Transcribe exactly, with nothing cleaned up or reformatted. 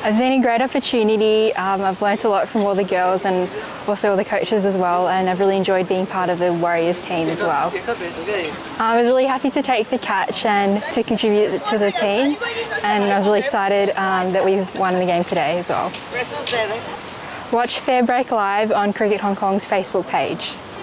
It's been a great opportunity. Um, I've learnt a lot from all the girls and also all the coaches as well, and I've really enjoyed being part of the Warriors team as well. I was really happy to take the catch and to contribute to the team, and I was really excited um, that we won the game today as well. Watch FairBreak live on Cricket Hong Kong's Facebook page.